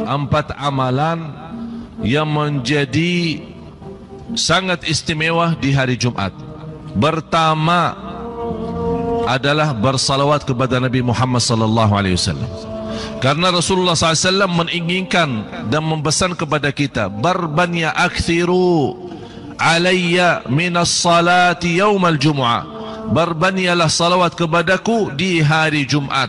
4 amalan yang menjadi sangat istimewa di hari Jumat. Pertama adalah bersalawat kepada Nabi Muhammad sallallahu alaihi wasallam. Karena Rasulullah SAW menginginkan dan mempesan kepada kita, barbanya akthiru alayya minas salati yaumal jumu'ah, berbanyalah salawat kepadaku di hari Jumat.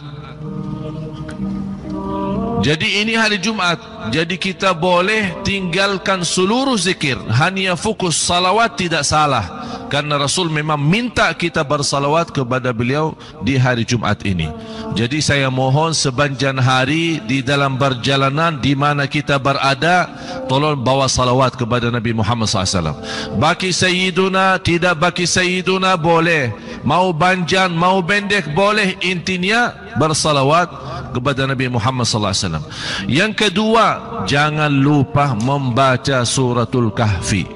Jadi ini hari Jumat, jadi kita boleh tinggalkan seluruh zikir, hanya fokus salawat tidak salah. Karena Rasul memang minta kita bersalawat kepada beliau di hari Jumat ini. Jadi saya mohon sepanjang hari di dalam perjalanan di mana kita berada, tolong bawa salawat kepada Nabi Muhammad SAW. Baki Sayyiduna, tidak baki Sayyiduna boleh. Mau panjang, mau pendek boleh. Intinya bersalawat kepada Nabi Muhammad SAW. Yang kedua, jangan lupa membaca suratul Kahfi.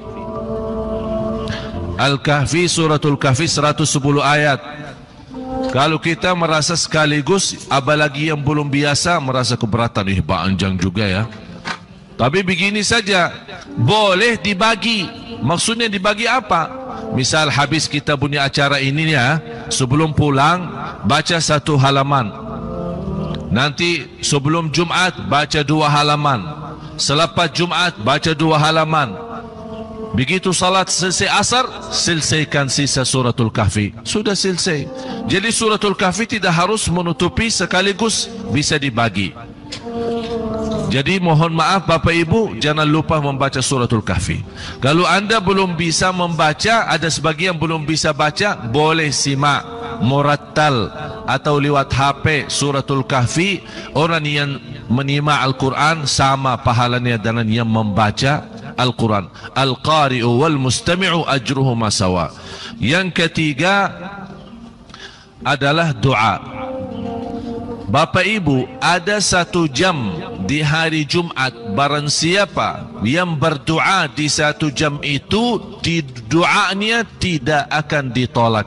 Al-Kahfi, suratul Kahfi 110 ayat. Kalau kita merasa sekaligus, apalagi yang belum biasa merasa keberatan, panjang juga ya. Tapi begini saja, boleh dibagi. Maksudnya dibagi apa? Misal habis kita punya acara ini ya, sebelum pulang baca 1 halaman. Nanti sebelum Jumat baca 2 halaman. Selepas Jumat baca 2 halaman. Begitu salat selesai asar, selesaikan sisa suratul Kahfi. Sudah selesai. Jadi suratul Kahfi tidak harus menutupi sekaligus, bisa dibagi. Jadi mohon maaf Bapak Ibu, jangan lupa membaca suratul Kahfi. Kalau anda belum bisa membaca, ada sebagian belum bisa baca, boleh simak murattal atau lewat HP suratul Kahfi. Orang yang menyimak Al-Quran sama pahalanya dengan yang membaca Al-Quran. Al-Qari'u wal mustami'u ajruhuma sawa. Yang ketiga adalah doa. Bapak Ibu, ada 1 jam di hari Jumat, barang siapa yang berdoa di 1 jam itu, doanya tidak akan ditolak.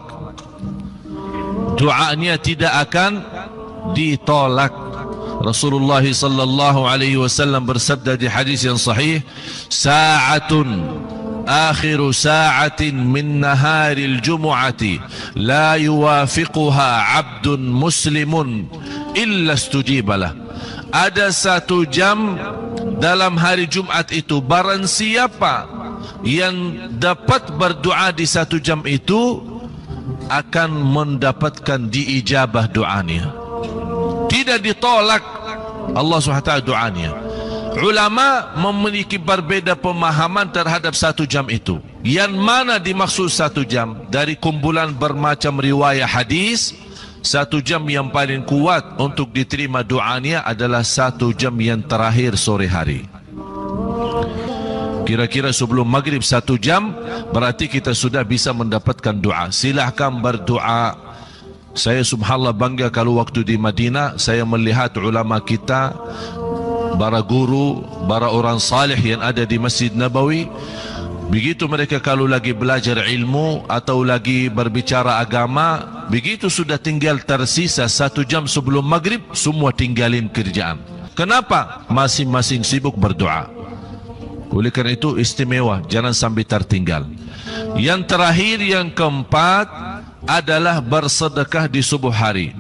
Doanya tidak akan ditolak. Rasulullah sallallahu alaihi wasallam bersabda di hadis yang sahih, sa'atun akhiru sa'atin min naharil jumu'ati la yuwafiquha 'abdun muslimun illa istujibalah. Ada 1 jam dalam hari Jumat itu, barang siapa yang dapat berdoa di 1 jam itu akan mendapatkan diijabah doanya. Tidak ditolak Allah SWT doanya. Ulama memiliki berbeza pemahaman terhadap 1 jam itu. Yang mana dimaksud 1 jam? Dari kumpulan bermacam riwayat hadis, 1 jam yang paling kuat untuk diterima doanya adalah 1 jam yang terakhir sore hari. Kira-kira sebelum maghrib 1 jam, berarti kita sudah bisa mendapatkan doa. Silahkan berdoa. Saya subhanallah bangga kalau waktu di Madinah saya melihat ulama kita, para guru, para orang salih yang ada di Masjid Nabawi. Begitu mereka kalau lagi belajar ilmu atau lagi berbicara agama, begitu sudah tinggal tersisa 1 jam sebelum maghrib, semua tinggalin kerjaan. Kenapa? Masing-masing sibuk berdoa. Oleh kerana itu istimewa, jangan sampai tertinggal. Yang terakhir, yang keempat adalah bersedekah di subuh hari.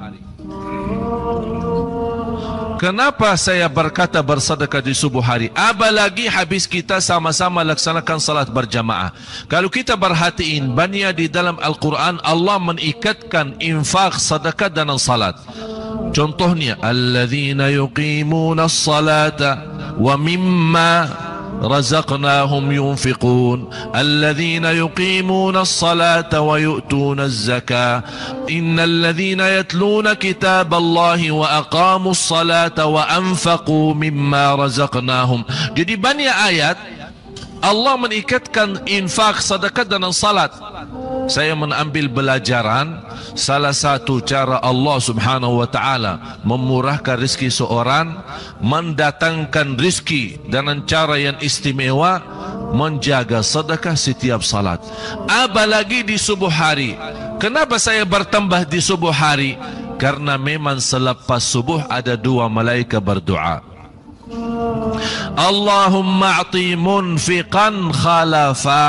Kenapa saya berkata bersedekah di subuh hari? Apalagi habis kita sama-sama laksanakan salat berjamaah. Kalau kita perhatiin, banyak di dalam Al-Quran Allah mengikatkan infak, sedekah dan salat. Contohnya, alladzina yuqimuna as-salata wa mimma رزقناهم ينفقون الذين يقيمون الصلاة ويؤتون الزكاة إن الذين يتلون كتاب الله وأقاموا الصلاة وأنفقوا مما رزقناهم. Jadi banyak ayat Allah mengikatkan infak, sedekah dan salat. Saya mengambil pelajaran, salah satu cara Allah subhanahu wa ta'ala memurahkan rezeki seorang, mendatangkan rezeki dengan cara yang istimewa, menjaga sedekah setiap salat. Apalagi di subuh hari. Kenapa saya bertambah di subuh hari? Karena memang selepas subuh ada 2 malaikat berdoa. Allahumma a'ti munfiqan khalafa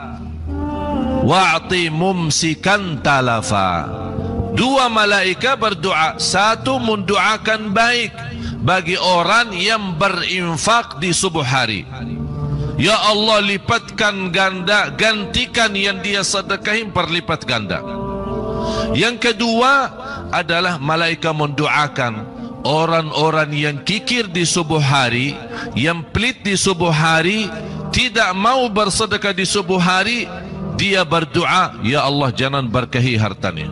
wa'ti mumsikan talafa. Dua malaikat berdoa, satu mendoakan baik bagi orang yang berinfak di subuh hari. Ya Allah, lipatkan ganda, gantikan yang dia sedekahin berlipat ganda. Yang kedua adalah malaikat mendoakan orang-orang yang kikir di subuh hari, yang pelit di subuh hari, tidak mau bersedekah di subuh hari. Dia berdoa, ya Allah jangan berkahi hartanya.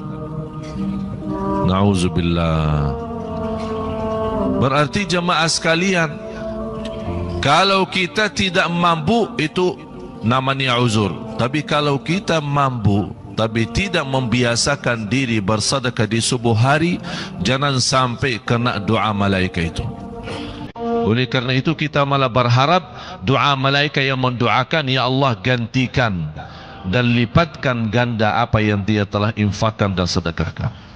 Na'udzubillah. Berarti jemaah sekalian, kalau kita tidak mampu itu namanya uzur. Tapi kalau kita mampu tapi tidak membiasakan diri bersedekah di subuh hari, jangan sampai kena doa malaikat itu. Oleh kerana itu kita malah berharap doa malaikat yang mendoakan, ya Allah gantikan dan lipatkan ganda apa yang dia telah infakkan dan sedekahkan.